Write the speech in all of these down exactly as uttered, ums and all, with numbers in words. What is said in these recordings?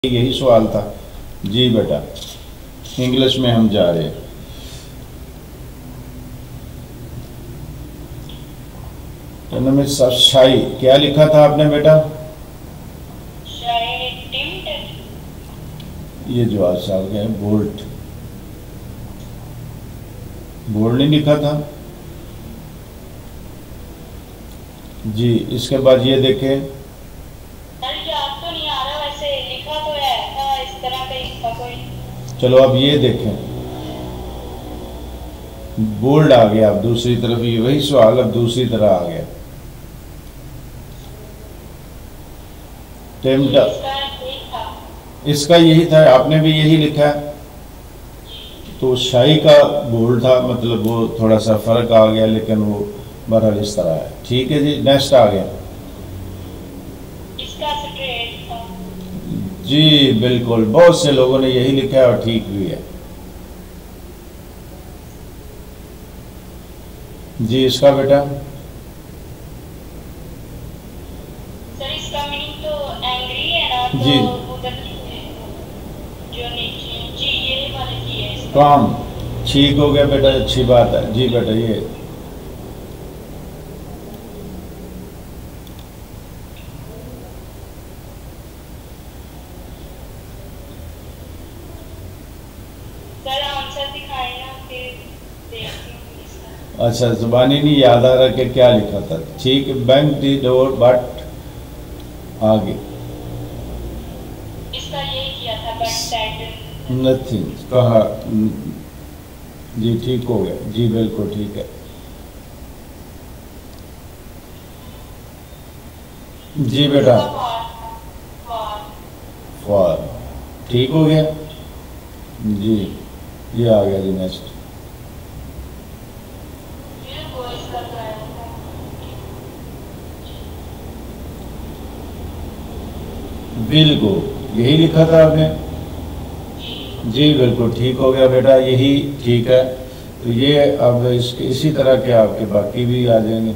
यही सवाल था जी बेटा। इंग्लिश में हम जा रहे हैं। में सब शाही क्या लिखा था आपने बेटा? ये जवाब साहब गए बोल्ट बोल्ड नहीं लिखा था जी। इसके बाद ये देखें, चलो अब ये देखें बोल्ड आ गया। अब दूसरी तरफ ये वही सवाल अब दूसरी तरह आ गया। टेम्पटा इसका यही था, आपने भी यही लिखा है। तो शाही का बोल्ड था, मतलब वो थोड़ा सा फर्क आ गया, लेकिन वो बहरहाल इस तरह है। ठीक है जी, नेक्स्ट आ गया जी। बिल्कुल, बहुत से लोगों ने यही लिखा है और ठीक भी है जी। इसका बेटा सर इसका मीनिंग तो एंग्री है ना, तो जी उधर जो नीचे जी ये वाले जी है इसका। काम ठीक हो गया बेटा, अच्छी बात है जी बेटा। ये सर आंसर दिखाएं ना, फिर देखती हूँ इसका। अच्छा, जुबानी नहीं याद आ रहा कि क्या लिखा था। ठीक है, बैंक दी डोर बट आगे इसका ये किया था बट दैट नथिंग कहा जी। ठीक हो गया जी, बिल्कुल ठीक है जी बेटा। फॉर ठीक हो गया जी। ये आ गया जी नेक्स्ट। बिल को यही लिखा था आपने जी। बिल्कुल ठीक हो गया बेटा, यही ठीक है। तो ये अब इस, इसी तरह के आपके बाकी भी आ जाएंगे।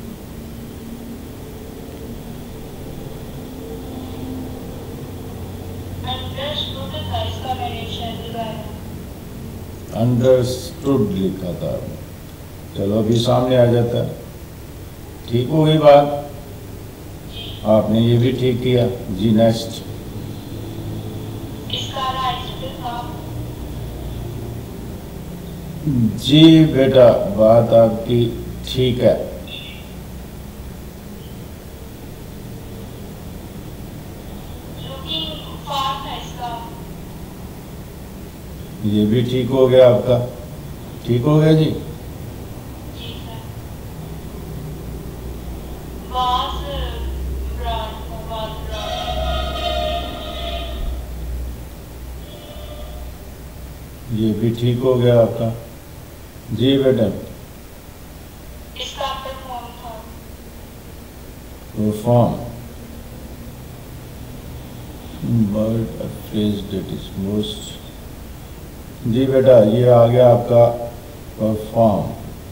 अंडरस्टूड लिखा था आपने, चलो अभी सामने आ जाता है। ठीक हो गई बात, आपने ये भी ठीक किया जी। नेक्स्ट जी बेटा, बात आपकी ठीक है। ये भी ठीक हो गया आपका, ठीक हो गया जी। ये भी ठीक हो गया आपका जी बेटा। इसका फॉर्म था वो form bird phrase that is most जी बेटा। ये आ गया आपका परफॉर्म।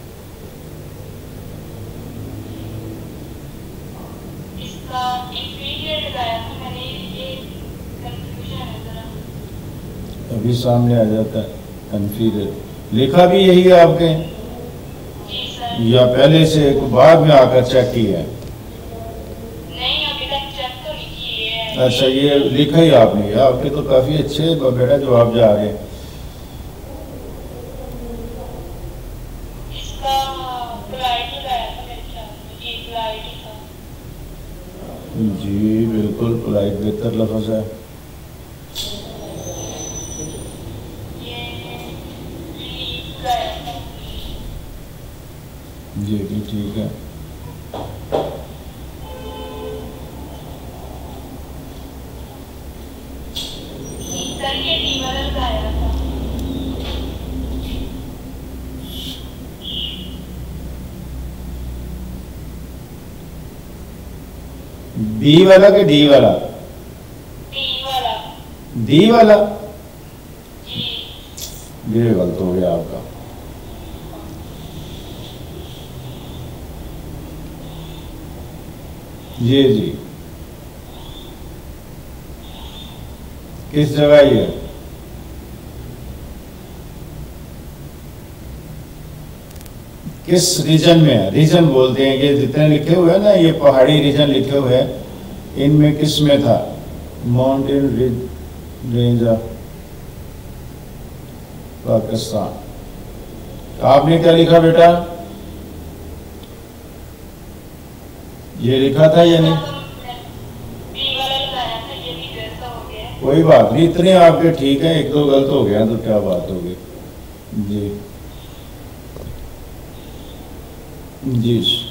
इसका इंफीरियर लगाया था मैंने, ये कंफ्यूजन है जरा। अभी सामने आ जाता है कंफ्यूजन। लिखा भी यही है आपके जी सर। या पहले से बाद में आकर चेक किया है? नहीं, अभी तक चेक तो नहीं किए हैं। अच्छा, ये लिखा ही आपने। आपके तो काफी अच्छे बेटा जवाब जा रहे हैं। जी बिल्कुल, पोलाइट बेहतर लफ्ज़ है। ये भी ठीक है। बी वाला के डी वाला? डी वाला। डी वाला जी। ये गलत हो गया आपका। जी जी किस जगह ये है? किस रीजन में है? रीजन बोलते हैं, ये जितने लिखे हुए हैं ना, ये पहाड़ी रीजन लिखे हुए हैं, इनमें किस में था? Mountain range of Pakistan. आपने क्या लिखा बेटा? ये लिखा था या नहीं? कोई बात नहीं, इतने आपके ठीक है, एक दो गलत हो गया तो क्या बात होगी जी। जी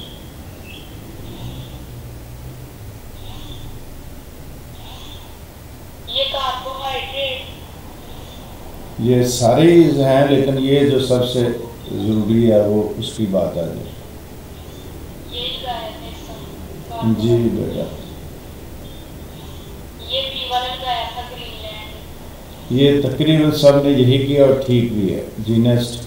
ये कार्बोहाइड्रेट, ये सारे ही हैं, लेकिन ये जो सबसे जरूरी है वो उसकी बात आ जाए। ये लगाया था इसका जी बेटा, ये बी वाला लगाया था ग्रीनलैंड। ये तकरीबन सब ने यही किया और ठीक भी है जी। नेक्स्ट,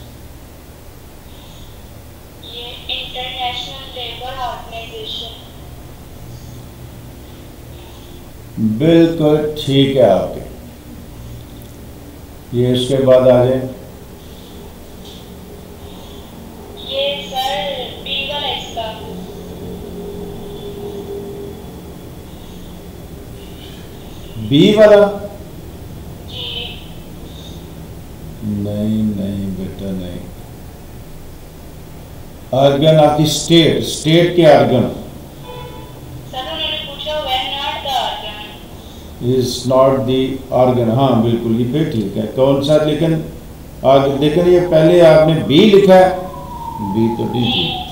ये इंटरनेशनल लेबर ऑर्गेनाइजेशन। बिल्कुल ठीक है आपके। ये इसके बाद आ जाए, ये सर बी वाला इसका बी वाला। जी नहीं नहीं बेटा नहीं, organ of the state, state के आर्गन सर उन्होंने पूछा हुआ है not the organ. Is not the organ. हाँ बिल्कुल, ये फिर ठीक है। कौन सा? लेकिन आगे लेकिन ये पहले आपने बी लिखा है, बी तो डी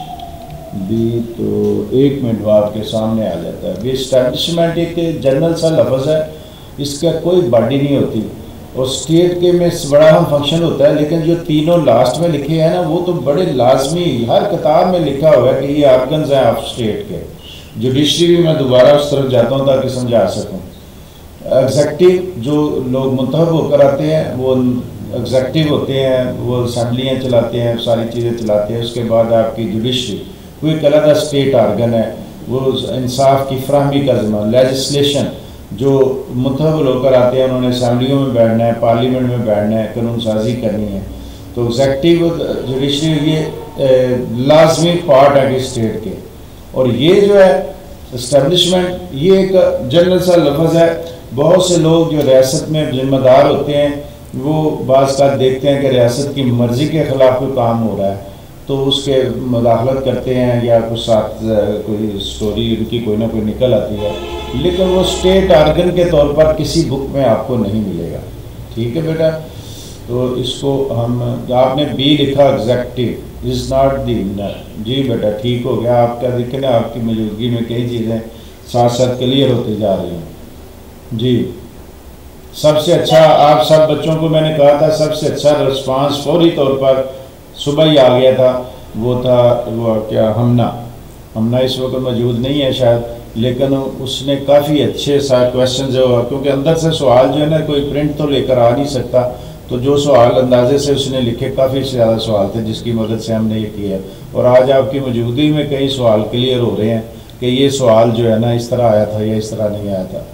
बी तो एक मिनट बाद आपके सामने आ जाता है। बी एस्टैब्लिशमेंट एक जनरल सा लफ्ज़ है, इसका कोई बॉडी नहीं होती, और स्टेट के में बड़ा अहम फंक्शन होता है, लेकिन जो तीनों लास्ट में लिखे हैं ना, वो तो बड़े लाजमी, हर किताब में लिखा हुआ है कि ये आर्गन्स हैं ऑफ स्टेट के। जुडिशरी भी मैं दोबारा उस तरफ जाता हूँ ताकि समझा सकूँ। एग्जेक्टिव जो लोग मुंतखब होकर आते हैं वो एग्जेक्टिव होते हैं, वो असम्बलियाँ चलाते हैं, सारी चीज़ें चलाते हैं। उसके बाद आपकी जुडिशरी कोई एक अलग स्टेट आर्गन है, वो इंसाफ की फ्राहमी का ज़िम्मा। लेजिस्लेशन जो मुंतखब होकर आते हैं, उन्होंने असम्बलियों में बैठना है, पार्लियामेंट में बैठना है, कानून साजी करनी है। तो एग्जेक्टिव जुडिशरी ये लाजमी पार्ट है कि स्टेट के। और ये जो है इस्टेब्लिशमेंट, ये एक जनरल सा लफ्ज़ है। बहुत से लोग जो रियासत में जिम्मेदार होते हैं वो बाज़ का देखते हैं कि रियासत की मर्ज़ी के ख़िलाफ़ कोई काम हो रहा है तो उसके मुदाखलत करते हैं, या कुछ साथ कोई स्टोरी उनकी कोई ना कोई निकल आती है, लेकिन वो स्टेट आर्गन के तौर पर किसी बुक में आपको नहीं मिलेगा। ठीक है बेटा, तो इसको हम, आपने बी लिखा एग्जेक्टिव इज़ नॉट दी। जी बेटा ठीक हो गया आपका। देखें ना, आपकी मौजूदगी में कई चीज़ें साथ साथ क्लियर होती जा रही हैं जी। सबसे अच्छा, आप सब बच्चों को मैंने कहा था, सबसे अच्छा रिस्पांस फौरी तौर पर सुबह ही आ गया था, वो था वो क्या हमना हमना इस वक्त मौजूद नहीं है शायद, लेकिन उसने काफ़ी अच्छे सा क्वेश्चन जो, क्योंकि अंदर से सवाल जो है ना कोई प्रिंट तो लेकर आ नहीं सकता, तो जो सवाल अंदाजे से उसने लिखे, काफ़ी ज़्यादा सवाल थे जिसकी मदद से हमने ये किया। और आज आपकी मौजूदगी में कई सवाल क्लियर हो रहे हैं कि ये सवाल जो है ना इस तरह आया था या इस तरह नहीं आया था।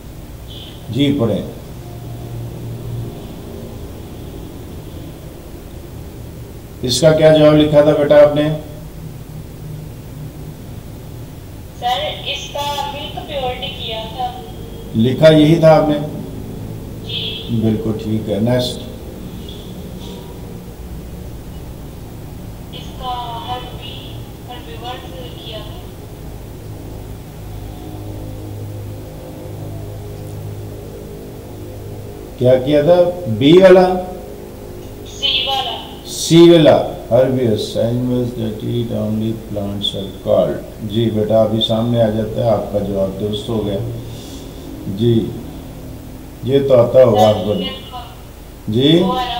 जी पढ़ें। इसका क्या जवाब लिखा था बेटा आपने? सर इसका मिल्क प्योरिटी किया था। लिखा यही था आपने? जी बिल्कुल ठीक है। नेक्स्ट, इसका हर्बी हर्बीवर्स किया था। क्या किया था? बी वाला, सी वाला, सी वाला herbivores animals that eat only plants are called. जी बेटा अभी सामने आ जाता है, आपका जवाब दुरुस्त हो गया जी। ये तो आता होगा आपको जी।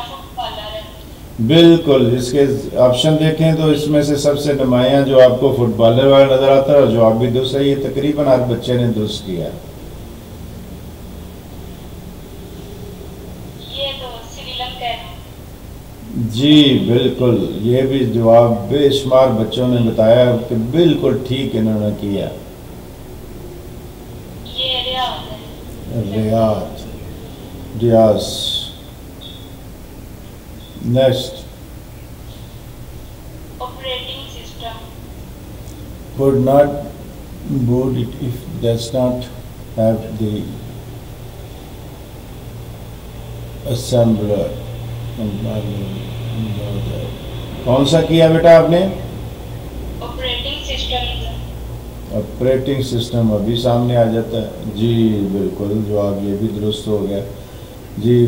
बिल्कुल, इसके ऑप्शन देखें तो इसमें से सबसे नुमाया जो आपको फुटबॉलर वाला नजर आता है, और जवाब भी दुरुस्त है। ये तकरीबन हर बच्चे ने दुरुस्त किया है। जी बिल्कुल, ये भी जवाब बेशुमार बच्चों ने बताया कि बिल्कुल ठीक इन्होंने किया। ये रियाद है। रियाद, रियाज। Next, operating system. could not boot it if does not have the assembler। कौन सा किया बेटा आपने? Operating system. ऑपरेटिंग सिस्टम अभी सामने आ जाता है जी, बिल्कुल जवाब ये भी दुरुस्त हो गया जी।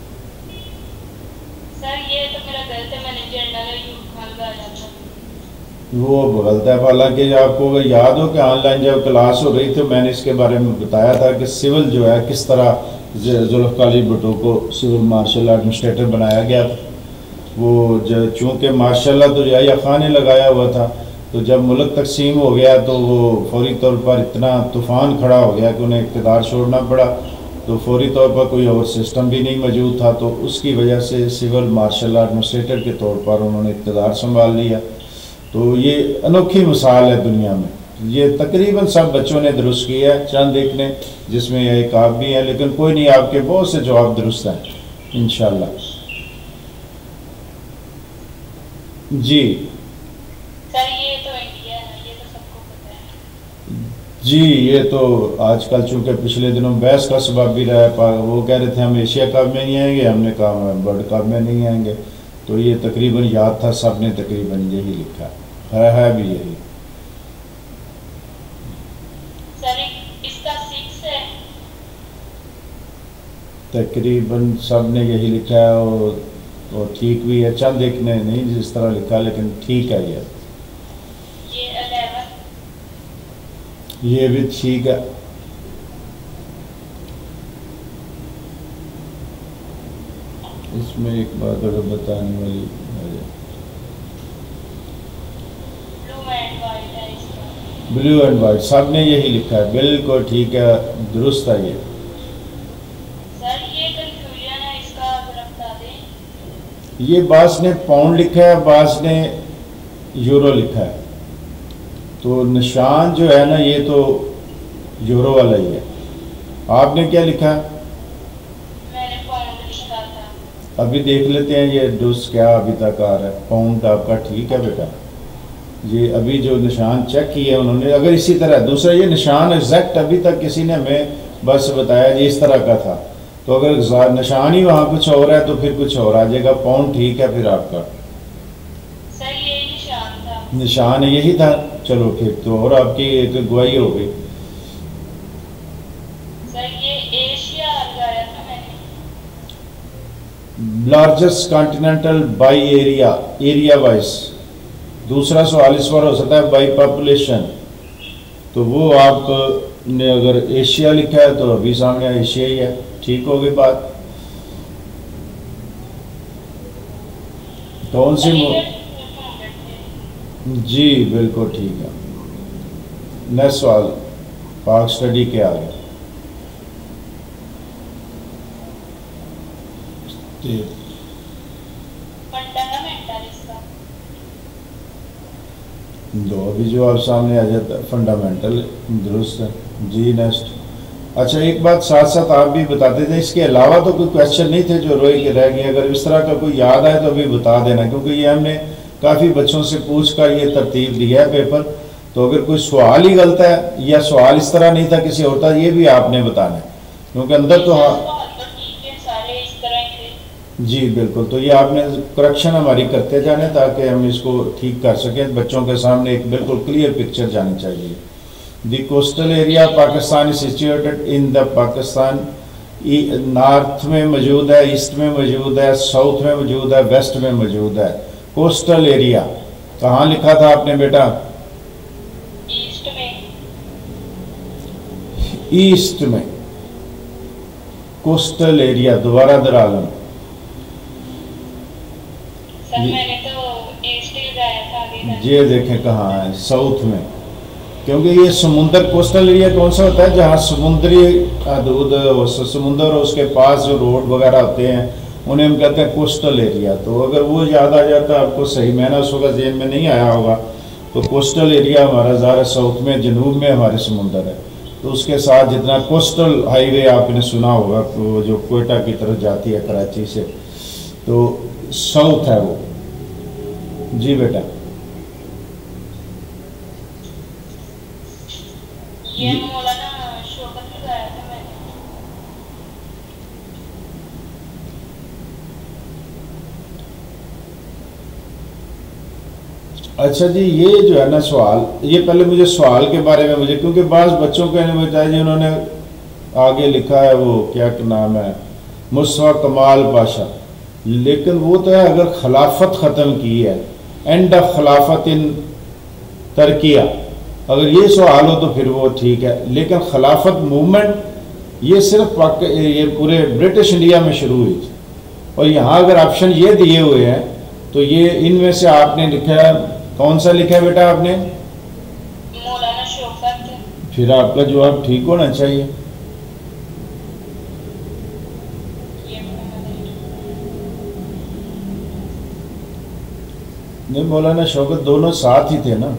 सर ये तो मेरा गलत है, मैंने जनरल यूज खान लगाया था। वो गलत है, हालांकि आपको अगर याद हो कि ऑनलाइन जब क्लास हो रही थी तो मैंने इसके बारे में बताया था कि सिविल जो है किस तरह जुल्फ़िकार अली भुट्टो को सिविल मार्शल एडमिनिस्ट्रेटर बनाया गया। वो जो चूँकि माशाल्लाह तो जया खान ने लगाया हुआ था, तो जब मुल्क तकसीम हो गया तो वो फौरी तौर पर इतना तूफ़ान खड़ा हो गया कि उन्हें इक़्तिदार छोड़ना पड़ा। तो फौरी तौर पर कोई और सिस्टम भी नहीं मौजूद था, तो उसकी वजह से सिविल मार्शल एडमिनिस्ट्रेटर के तौर पर उन्होंने इक़्तिदार संभाल लिया। तो ये अनोखी मिसाल है दुनिया में। ये तकरीबन सब बच्चों ने दुरुस्त किया है, चंद एक ने जिसमें एक आप भी हैं, लेकिन कोई नहीं, आपके बहुत से जवाब दुरुस्त हैं इंशाल्लाह जी। सर ये तो इंडिया है, ये तो सबको पता है जी। ये तो आजकल चूंकि पिछले दिनों बहस का सबब भी रहा है, वो कह रहे थे हम एशिया कप में नहीं आएंगे, हमने कहा हम वर्ल्ड कप में नहीं आएंगे। तो ये तकरीबन याद था, सब ने तकरीबन यही लिखा है, है भी यही। सर इसका सिक्स है, तकरीबन सब ने यही लिखा है और तो ठीक भी है, चंद एक ने नहीं जिस तरह लिखा, लेकिन ठीक है। ये ये इलेवन, ये भी ठीक है। इसमें एक बात अगर बताने वाली है, ब्लू एंड वाइट है इसका। ब्लू एंड वाइट सब ने यही लिखा है, बिल्कुल ठीक है, दुरुस्त है ये। सर ये कंफ्यूजन है, इसका जरा बता दें। ये बास ने पाउंड लिखा है, बास ने यूरो लिखा है, तो निशान जो है ना ये तो यूरो वाला ही है। आपने क्या लिखा? मैंने पाउंड लिखा था। अभी देख लेते हैं ये डुस क्या अभी तक आ रहा है। पाउंड आपका ठीक है बेटा, ये अभी जो निशान चेक किए उन्होंने, अगर इसी तरह दूसरा ये निशान एग्जैक्ट अभी तक किसी ने हमें बस बताया जी इस तरह का था, तो अगर निशान ही वहाँ कुछ और है तो फिर कुछ और आ जाएगा। पाउंड ठीक है फिर आपका। सर ये निशान था। निशान यही था, चलो फिर तो और आपकी एक गवाही हो गई। सर ये एशिया लगाया था मैंने। Largest continental by area, area wise. दूसरा सवाल इस बार हो सकता है बाई पॉपुलेशन, तो वो आपने अगर एशिया लिखा है तो अभी सामने एशिया ही है, ठीक हो गई बात। कौन सी जी बिल्कुल ठीक है। नेक्स्ट सवाल पाक स्टडी के आगे। दो अभी जो आप सामने आ जाता है फंडामेंटल, दुरुस्त है जी। नेक्स्ट, अच्छा एक बात साथ साथ आप भी बताते थे, इसके अलावा तो कोई क्वेश्चन नहीं थे जो रोए के रह गए, अगर इस तरह का कोई याद आए तो अभी बता देना, क्योंकि ये हमने काफ़ी बच्चों से पूछ कर ये तरतीब दिया है पेपर। तो अगर कोई सवाल ही गलत है या सवाल इस तरह नहीं था किसी और था, ये भी आपने बताना है, क्योंकि अंदर तो हाँ जी बिल्कुल। तो ये आपने करेक्शन हमारी करते जाने ताकि हम इसको ठीक कर सकें, बच्चों के सामने एक बिल्कुल क्लियर पिक्चर जानी चाहिए। The coastal area Pakistan is situated in the Pakistan, north में मौजूद है, ईस्ट में मौजूद है, साउथ में मौजूद है, वेस्ट में मौजूद है। कोस्टल एरिया कहाँ लिखा था आपने बेटा? ईस्ट में। ईस्ट में कोस्टल एरिया, दोबारा दोहरा लो। सर मैंने तो ईस्ट ही लगाया था अभी। ये देखें कहाँ है, साउथ में, क्योंकि ये समुंदर कोस्टल एरिया कौन सा होता है जहाँ समुद्री हदूद, समुंदर और उसके पास जो रोड वगैरह होते हैं उन्हें हम कहते हैं कोस्टल एरिया। तो अगर वो याद आ जाता आपको सही, मैंने उस वक्त जेहन में नहीं आया होगा, तो कोस्टल एरिया हमारा ज़्यादा साउथ में, जनूब में हमारे समुंदर है। तो उसके साथ जितना कोस्टल हाईवे आपने सुना होगा, तो जो कोयटा की तरफ जाती है कराची से, तो साउथ है वो। जी बेटा, ये मौलाना शौकत में गया था मैंने। अच्छा जी, ये जो है ना सवाल, ये पहले मुझे सवाल के बारे में मुझे, क्योंकि बाज़ बच्चों को इन्हें बताया जी, उन्होंने आगे लिखा है वो क्या नाम है, मुस्तफा कमाल पाशा, लेकिन वो तो है अगर खिलाफत ख़त्म की है, एंड ऑफ खिलाफत इन तरकिया, अगर ये सवाल हो तो फिर वो ठीक है, लेकिन खिलाफत मूवमेंट ये सिर्फ पाक ये पूरे ब्रिटिश इंडिया में शुरू हुई थी। और यहाँ अगर ऑप्शन ये दिए हुए हैं तो ये इनमें से आपने लिखा है, कौन सा लिखा है बेटा आपने? मौलाना शौकत। फिर आपका जवाब ठीक होना चाहिए। ये नहीं, मौलाना शौकत दोनों साथ ही थे ना,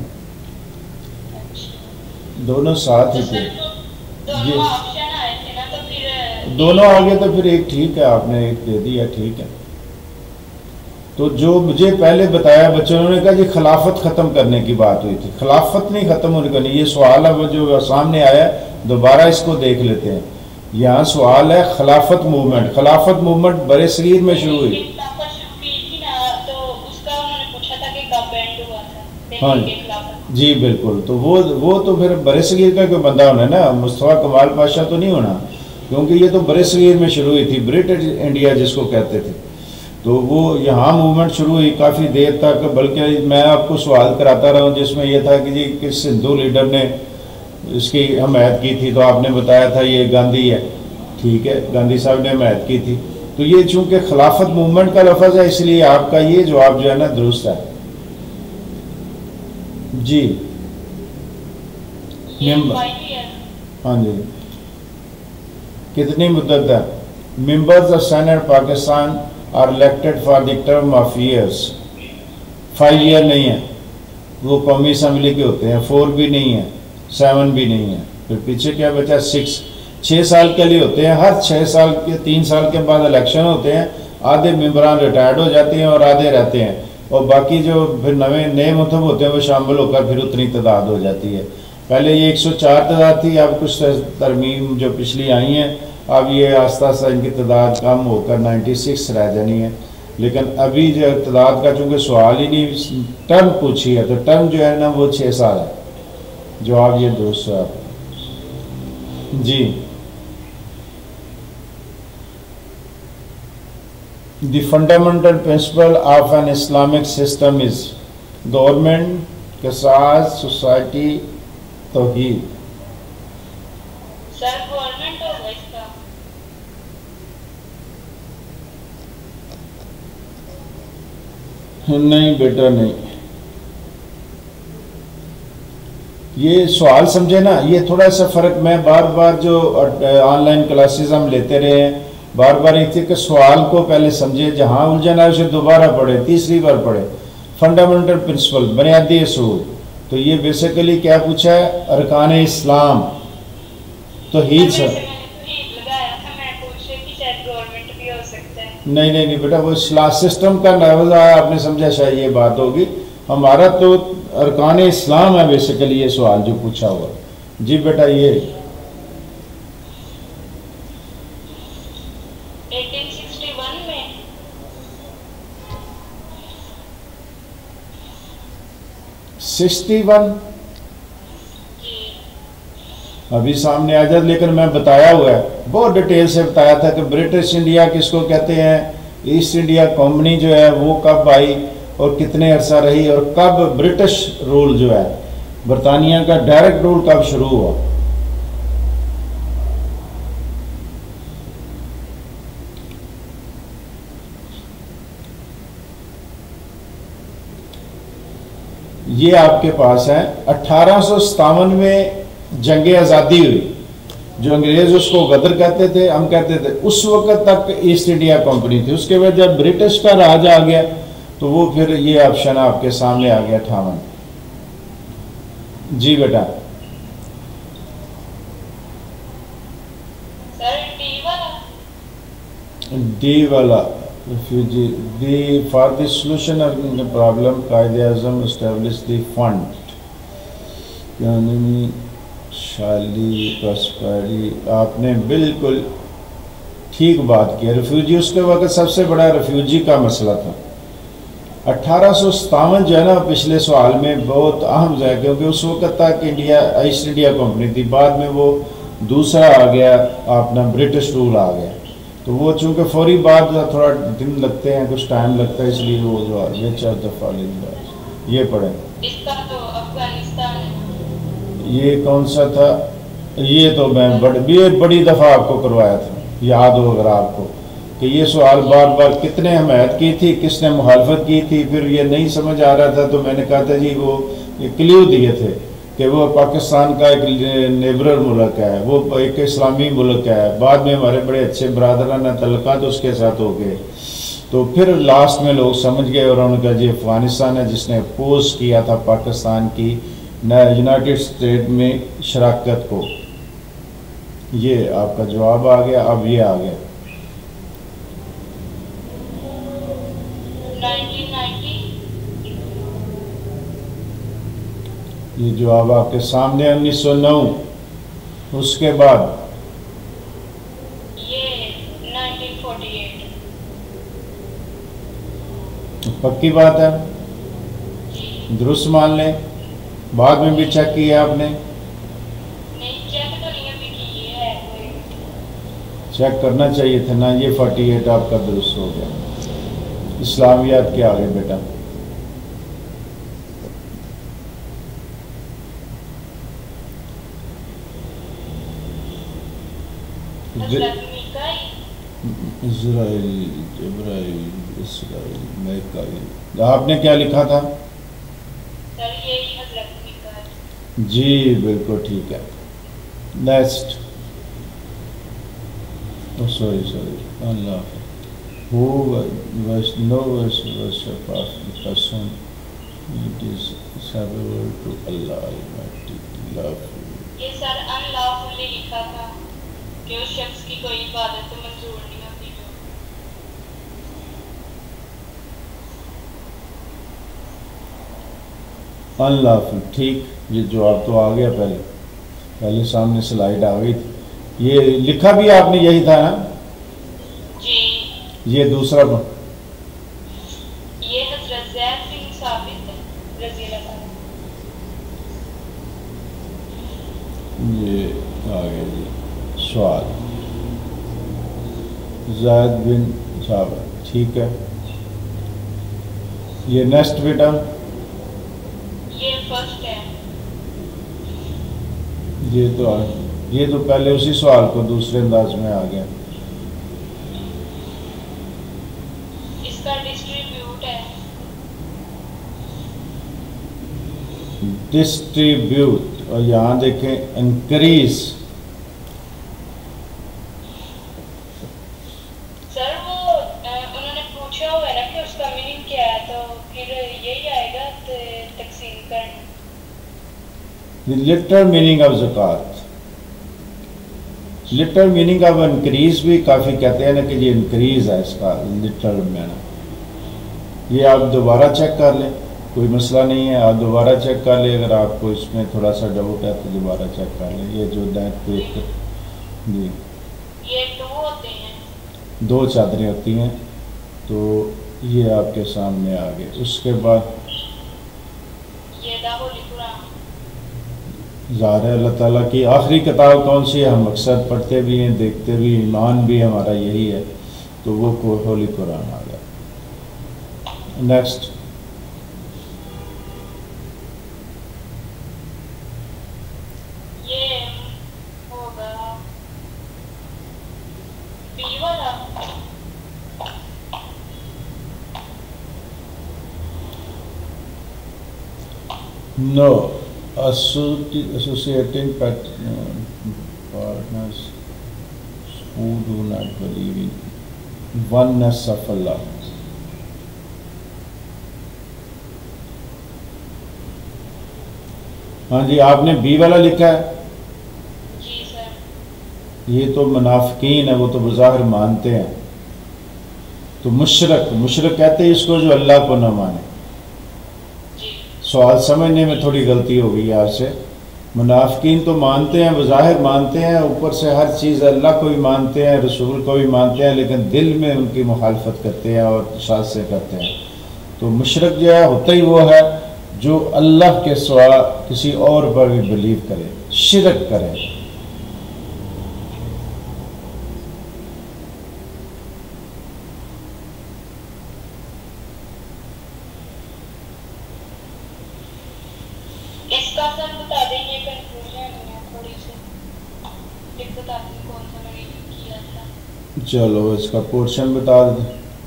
दोनों साथ ही थे। दोनों ऑप्शन आए थे ना, तो फिर दोनों आगे तो फिर एक ठीक है, आपने एक दे दिया, ठीक है। तो जो मुझे पहले बताया बच्चों ने कहा जी खिलाफत ख़त्म करने की बात हुई थी, खिलाफत नहीं ख़त्म होने का, नहीं, ये सवाल है वो जो सामने आया, दोबारा इसको देख लेते हैं। यहाँ सवाल है खिलाफत मूवमेंट, खिलाफत मूवमेंट बड़े सगीर में शुरू हुई। हाँ जी बिल्कुल, तो वो वो तो फिर बड़े सगीर का कोई बंदा होना है ना, मुस्तफा कमाल पाशा तो नहीं होना, क्योंकि ये तो बड़े सगीर में शुरू हुई थी, ब्रिटिश इंडिया जिसको कहते थे। तो वो यहाँ मूवमेंट शुरू हुई काफ़ी देर तक, बल्कि मैं आपको सवाल कराता रहा हूँ जिसमें यह था कि जी किस हिंदू लीडर ने इसकी हमायत की थी, तो आपने बताया था ये गांधी है, ठीक है, गांधी साहब ने हमायत की थी। तो ये चूँकि खिलाफत मूवमेंट का लफ्ज़ है, इसलिए आपका ये जवाब जो है ना दुरुस्त है। जी हाँ जी, कितनी मुद्दत है? Members of senate Pakistan are elected for the term of years, five year नहीं है, वो कौमी असम्बली के होते हैं, फोर भी नहीं है, सेवन भी नहीं है, फिर पीछे क्या बचा, सिक्स, छः साल के लिए होते हैं। हर छः साल के तीन साल के बाद इलेक्शन होते हैं, आधे मेम्बरान रिटायर्ड हो जाते हैं और आधे रहते हैं, और बाकी जो फिर नए नए मुतब होते हैं वो शामिल होकर फिर उतनी तादाद हो जाती है। पहले ये एक सौ चार तादाद थी, अब कुछ तरमीम जो पिछली आई हैं, अब ये आस्ता आस्ता इनकी तादाद कम होकर छियानवे रह जानी है। लेकिन अभी जो तादाद का चूँकि सवाल ही नहीं, टर्म पूछी है, तो टर्म जो है ना वो छः साल है। जवाब ये दोस्त है आप जी। The fundamental principle of an Islamic system is government, qisas, society, tawheed. Sir government होगा इसका? नहीं बेटा नहीं, ये सवाल समझे ना, ये थोड़ा सा फ़र्क, मैं बार बार जो ऑनलाइन क्लासेस हम लेते रहे हैं, बार बार एक थी कि सवाल को पहले समझे, जहाँ उलझन है उसे दोबारा पढ़े, तीसरी बार पढ़े। फंडामेंटल प्रिंसिपल, बुनियादी असूल, तो ये बेसिकली क्या पूछा है, अरकान इस्लाम, तो हीद सर नहीं नहीं नहीं बेटा, वो इस्लाम सिस्टम का लेवल आया, आपने समझा, शायद ये बात होगी। हमारा तो अरकान इस्लाम है बेसिकली ये सवाल जो पूछा हुआ। जी बेटा ये सिक्सटी वन अभी सामने आ जाए, लेकिन मैं बताया हुआ है, बहुत डिटेल से बताया था कि ब्रिटिश इंडिया किसको कहते हैं, ईस्ट इंडिया कंपनी जो है वो कब आई और कितने अरसा रही, और कब ब्रिटिश रूल जो है, बरतानिया का डायरेक्ट रूल कब शुरू हुआ। ये आपके पास है, अठारह सौ सतावन में जंग आज़ादी हुई, जो अंग्रेज उसको गदर कहते थे, हम कहते थे, उस वक्त तक ईस्ट इंडिया कंपनी थी। उसके बाद जब ब्रिटिश का राज आ गया तो वो फिर ये ऑप्शन आपके सामने आ गया अठावन। जी बेटा डी वाला refugee the for the solution of the problem Quaid-e Azam establish the fund यानी शाली प्रॉस्पेरिटी। आपने बिल्कुल ठीक बात की। रिफ्यूजी उसके वक्त सबसे बड़ा रिफ्यूजी का मसला था। अठारह सौ सतावन जो है ना पिछले सवाल में बहुत अहम है, क्योंकि उस वक्त तक इंडिया ईस्ट इंडिया कंपनी थी, बाद में वो दूसरा आ गया अपना ब्रिटिश रूल आ गया। तो वो चूँकि फौरी बाद थोड़ा दिन लगते हैं, कुछ टाइम लगता है, इसलिए वो जो विच ऑफ द फॉलोइंग ये पढ़े। इसका तो अफगानिस्तान है। ये कौन सा था? ये तो मैं बड़ी बड़ी दफ़ा आपको करवाया था, याद हो अगर आपको, कि ये सवाल बार बार कितने हमायत की थी, किसने मुखालफत की थी, फिर ये नहीं समझ आ रहा था तो मैंने कहा था जी वो ये क्ल्यू दिए थे कि वो पाकिस्तान का एक नेबरर मुल्क है, वो एक इस्लामी मुल्क है। बाद में हमारे बड़े अच्छे बरादराना तल्लुकात उसके साथ हो गए, तो फिर लास्ट में लोग समझ गए और उन्होंने कहा जी अफ़गानिस्तान है, जिसने अपोज किया था पाकिस्तान की यूनाइटेड स्टेट में शराकत को। ये आपका जवाब आ गया। अब ये आ गया नाइनटीन नाइंटी। ये जवाब आपके सामने उन्नीस सौ नौ। उसके बाद ये नाइनटीन फोर्टी एट। पक्की बात है, दुरुस्त मान लें। बाद में भी चेक किया आपने? नहीं चेक तो नहीं अभी की है कोई। चेक करना चाहिए था ना। ये फोर्टी एट आपका दुरुस्त हो गया। इस्लामियात के आगे बेटा। इज़राइल इब्राइल इसराइल मैकाइल। आपने क्या लिखा था? सर यही हज़रत मीकाईल। जी बिल्कुल ठीक है। नेक्स्ट। सॉरी सॉरी अल्लाह who was no worship of the person it is acceptable to Allah Almighty love। ये सर अनलॉफुली लिखा था कि उस शख्स की कोई इबादत मंजूर नहीं होती जो। अनलॉफुल ठीक। ये जवाब तो आ गया, पहले पहले सामने स्लाइड आ गई थी। ये लिखा भी आपने यही था ना जी। ये दूसरा को ये हज़रत ज़ैद बिन साबित रज़ी अल्लाह अन्हु। ये आ गया जी सवाल ज़ैद बिन साबित ठीक है। ये नेक्स्ट बेटा। ये फर्स्ट है। ये तो आ, ये तो पहले उसी सवाल को दूसरे अंदाज में आ गया। इसका डिस्ट्रीब्यूट है। डिस्ट्रीब्यूट और यहाँ देखें इंक्रीज। सर वो उन्होंने पूछा हुआ है ना कि उसका मीनिंग क्या है, तो फिर यही आएगा तकसीम करना। The literal meaning of ज़कात। लिटरल मीनिंग ऑफ इंक्रीज भी काफ़ी कहते हैं ना कि ये इंक्रीज है इसका लिटरल मीनिंग। ये आप दोबारा चेक कर लें, कोई मसला नहीं है, आप दोबारा चेक कर लें। अगर आपको इसमें थोड़ा सा डाउट है तो दोबारा चेक कर लें। ये जो दैट पे जी ये दो होते हैं, दो चादरें होती हैं, तो ये आपके सामने आ गए। उसके बाद ये दाहुल कुरान। ज़ाहिर है अल्लाह ताला की आखिरी किताब कौन सी है, हम मकसद पढ़ते भी हैं, देखते भी, ईमान भी हमारा यही है, तो वो को होली कुरान आ गया। नेक्स्ट। ये होगा बी वाला। No associating partners who do not believe in oneness of Allah। हाँ जी आपने बी वाला लिखा है। जी सर। ये तो मुनाफिकीन है, वो तो बज़ाहिर मानते हैं, तो मुशरक मुशरक कहते हैं इसको जो अल्लाह को न माने। सवाल समझने में थोड़ी गलती हो गई आपसे। मुनाफिकीन तो मानते हैं, बज़ाहिर मानते हैं, ऊपर से हर चीज़ अल्लाह को भी मानते हैं, रसूल को भी मानते हैं, लेकिन दिल में उनकी मुखालफत करते हैं और शाज़ करते हैं। तो मुशरक जो है होता ही वो है जो अल्लाह के सिवा किसी और पर भी बिलीव करे, शिरक करे। इसका सर बता देंगे, कंफ्यूजन है थोड़ी सी, दिक्कत आपने कौन सा मैंने किया था। चलो इसका पोर्शन बता दें।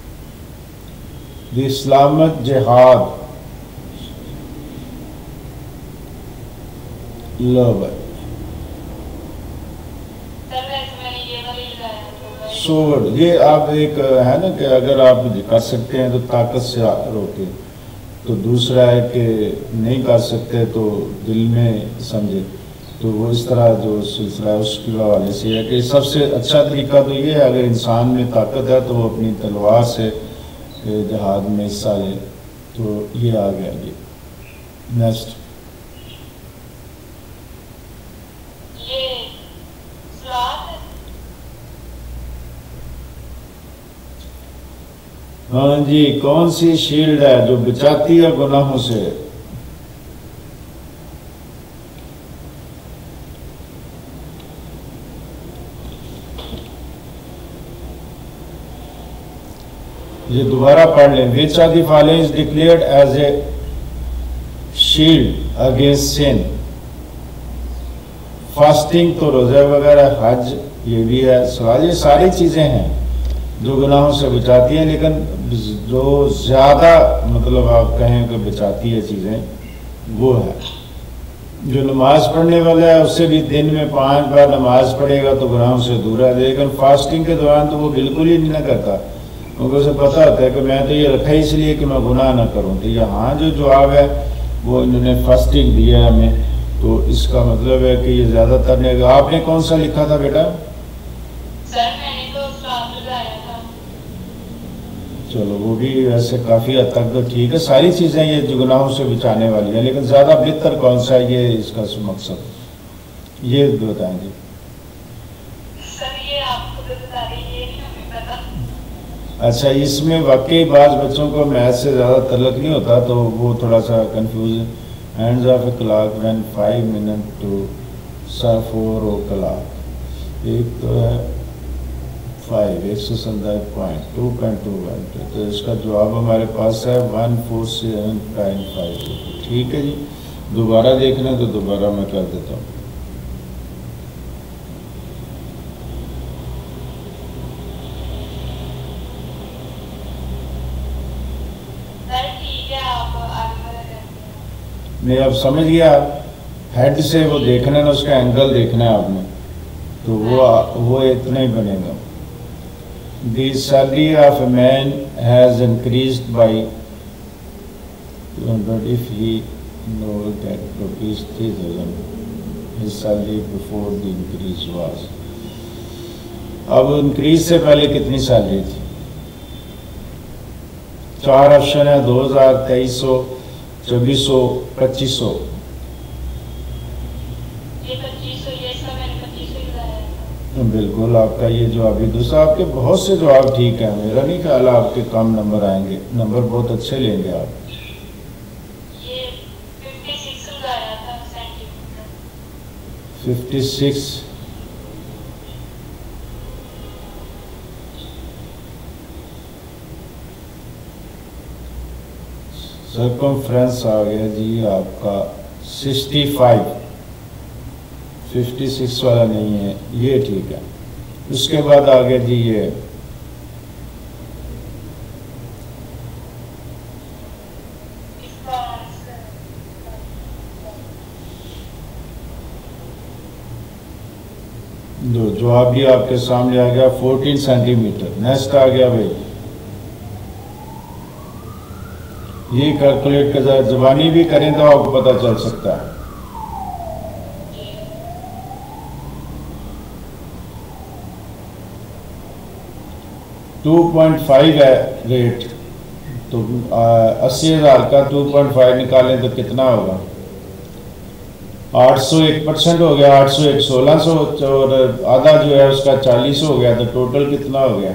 द इस्लामिक जिहाद, लो भाई सोवर, ये आप एक है ना कि अगर आप कर सकते हैं तो ताकत से रोके, तो दूसरा है कि नहीं कर सकते तो दिल में समझे। तो वो इस तरह जो सिलसिला है उसके हवाले से है कि सबसे अच्छा तरीका तो ये है, अगर इंसान में ताकत है तो वो अपनी तलवार से जहाद में हिस्सा ले। तो ये आ गया जी। नेक्स्ट, ये सलात, हाँ जी, कौन सी शील्ड है जो बचाती है गुनाहों से? ये दोबारा पढ़ लें। Which are the following is declared as a shield against sin? Fasting तो रोज़ा वगैरह, हज ये भी है। सवाल, ये सारी चीज़ें हैं जो गुनाहों से बचाती हैं, लेकिन जो ज़्यादा मतलब आप कहें कि बचाती है चीज़ें वो है जो नमाज पढ़ने वाला है, उससे भी दिन में पांच बार नमाज पढ़ेगा तो गुनाहों से दूर है। लेकिन फास्टिंग के दौरान तो वो बिल्कुल ही नहीं करता, क्योंकि उसे पता होता है कि मैं तो ये रखा इसलिए कि मैं गुनाह ना करूँ। तो यहाँ जो जवाब है वो इन्होंने फास्टिंग दिया है हमें, तो इसका मतलब है कि ये ज़्यादातर नहीं। आपने कौन सा लिखा था बेटा? सर मैंने तो सलात लगाया था। चलो वो भी वैसे काफ़ी हद तक तो ठीक है। सारी चीज़ें ये जो गुनाहों से बचाने वाली हैं, लेकिन ज़्यादा बेहतर कौन सा है, ये इसका मकसद ये बताएं जी। सर ये आपको तो बता दें, ये नहीं हमें पता। अच्छा, इसमें वाकई बाज़ बच्चों को मैथ से ज़्यादा तल्लुक़ नहीं होता, तो वो थोड़ा सा कंफ्यूज है। Hands of a clock when five minute to सा फोर ओ क्लॉक। एक तो है फाइव, एक सौ संताईस point two point two one. तो इसका जवाब हमारे पास है one four seven point five. ठीक है जी, दोबारा देखना तो दोबारा मैं कर देता हूँ। मैं अब समझ गया, हेड से वो देखना है ना, उसका एंगल देखना है आपने, तो वो वो इतना ही बनेगा। The salary of a man has increased by two hundred if he knows that rupees three thousand his salary before the increase was। अब इंक्रीज से पहले कितनी सैलरी थी? चार ऑप्शन है, दो हजार, तेईस सौ, चौबीस सौ, पच्चीस सौ। बिल्कुल आपका ये जवाब भी दूसरा। आपके बहुत से जवाब ठीक है, मेरा नहीं ख्याल आपके कम नंबर आएंगे, नंबर बहुत अच्छे लेंगे आप। ये छप्पन लगाया था सेंटीमीटर। छप्पन सर्कमफ्रेंस आ गया जी आपका पैंसठ। छप्पन वाला नहीं है, ये ठीक है। उसके बाद आ गया जी ये दो जवाब भी आपके सामने आ गया, चौदह सेंटीमीटर। नेक्स्ट आ गया भाई, ये कैलकुलेट कर जबानी भी करें तो आपको पता चल सकता है। टू पॉइंट फाइव है रेट, तो अस्सी हज़ार का टू पॉइंट फाइव निकालें तो कितना होगा? आठ सौ एक परसेंट हो गया, आठ सौ एक सोलह सौ, और आधा जो है उसका चालीस हो गया, तो टोटल कितना हो गया?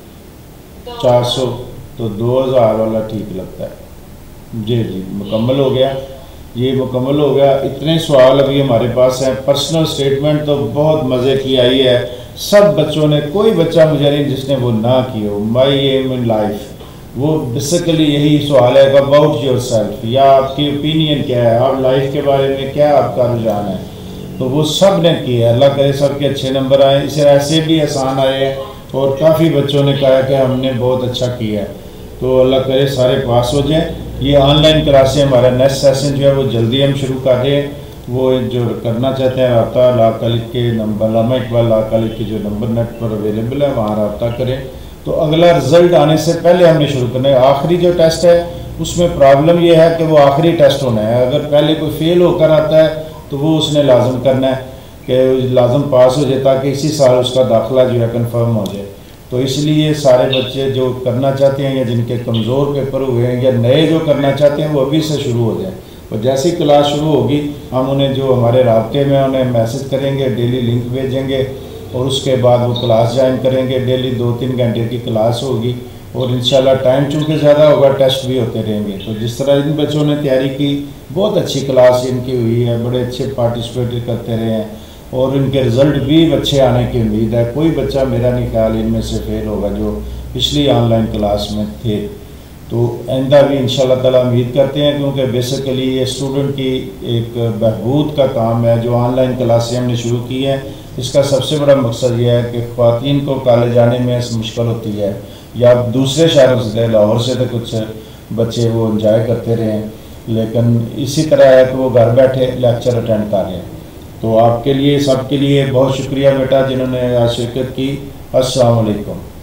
चार सौ। तो दो हज़ार वाला ठीक लगता है। जी जी मुकम्मल हो गया, ये मुकम्मल हो गया। इतने सवाल अभी हमारे पास हैं। पर्सनल स्टेटमेंट तो बहुत मज़े की आई है, सब बच्चों ने, कोई बच्चा मुझे नहीं जिसने वो ना की हो। माई एम इन लाइफ, वो बेसिकली यही सवाल है अबाउट योर सेल्फ, या आपकी ओपिनियन क्या है, आप लाइफ के बारे में क्या आपका रुझान है, तो वो सब ने किया। अल्लाह करे सबके अच्छे नंबर आए। इसे ऐसे भी आसान आए हैं और काफ़ी बच्चों ने कहा कि हमने बहुत अच्छा किया है, तो अल्लाह करे सारे पास हो जाएं। ये ऑनलाइन क्लासें, हमारा नेक्स्ट सेशन जो है वो जल्दी हम शुरू कर रहे हैं। वो जो करना चाहते हैं रब्ता ला कलिक के नंबर, लामा इकबाल ला कलिक के जो नंबर नेट पर अवेलेबल है वहाँ रब्ता करें। तो अगला रिजल्ट आने से पहले हमने शुरू करना है। आखिरी जो टेस्ट है उसमें प्रॉब्लम यह है कि वो आखिरी टेस्ट होना है। अगर पहले कोई फेल होकर आता है तो वो उसने लाजम करना है कि लाजम पास हो जाए, ताकि इसी साल उसका दाखिला जो है कन्फर्म हो जाए। तो इसलिए सारे बच्चे जो करना चाहते हैं या जिनके कमज़ोर पेपर हुए हैं या नए जो करना चाहते हैं वो अभी से शुरू हो जाए। और जैसी क्लास शुरू होगी हम उन्हें जो हमारे राब्ते में उन्हें मैसेज करेंगे, डेली लिंक भेजेंगे और उसके बाद वो क्लास ज्वाइन करेंगे। डेली दो तीन घंटे की क्लास होगी और इंशाल्लाह टाइम चूँकि ज़्यादा होगा टेस्ट भी होते रहेंगे। तो जिस तरह इन बच्चों ने तैयारी की, बहुत अच्छी क्लास इनकी हुई है, बड़े अच्छे पार्टिसिपेट करते रहे हैं और इनके रिज़ल्ट भी अच्छे आने की उम्मीद है। कोई बच्चा मेरा नहीं ख्याल इनमें से फेल होगा जो पिछली ऑनलाइन क्लास में थे। तो आइंदा भी इंशाल्लाह ताला उम्मीद करते हैं, क्योंकि बेसिकली ये स्टूडेंट की एक बहबूद का काम है। जो ऑनलाइन क्लासें हमने शुरू की हैं इसका सबसे बड़ा मकसद ये है कि ख़वातीन को कॉलेज जाने में मुश्किल होती है, या दूसरे शहरों से, लाहौर से तो कुछ बच्चे वो इंजॉय करते रहे, लेकिन इसी तरह है कि वो घर बैठे लेक्चर अटेंड कर रहे हैं। तो आपके लिए, सबके लिए बहुत शुक्रिया बेटा जिन्होंने आज शिरकत की। अस्सलाम वालेकुम।